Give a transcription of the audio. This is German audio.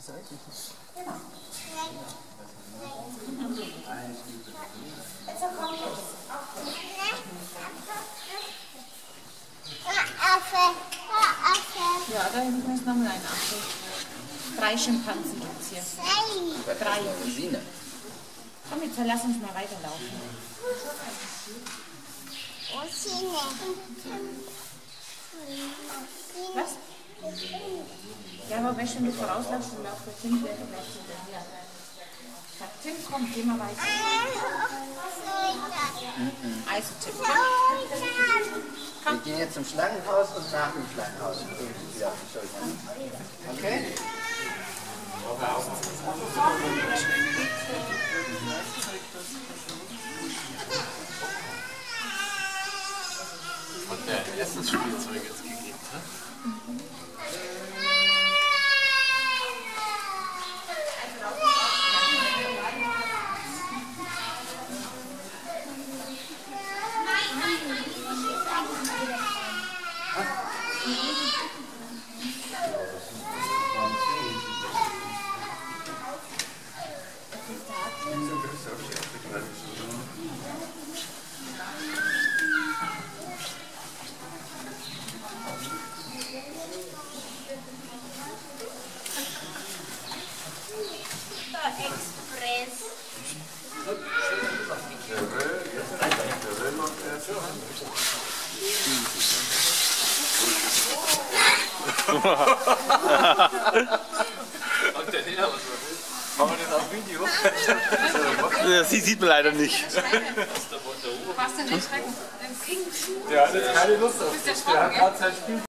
Ja, da hinten ist nochmal ein Affe. 3 Schimpansen gibt es hier. 3. Komm, jetzt lass uns mal weiterlaufen. Was? Ja, aber wenn schon das vorausläuft, dann läuft der Tim gleich hinterher. Sagt Tim, komm, geh mal weiter. Also Tim, Wir gehen jetzt zum Schlangenhaus und nach dem Schlangenhaus bringen Sie wieder auf die Schulter. Okay? Hat der erstes Spielzeug jetzt gegeben, ne? Express. Und der Nina, was war das? Haben wir das auf Video? Sie sieht man leider nicht. Was denn nicht schrecken? Der hat jetzt keine Lust auf das. Der hat gerade sein Spiel.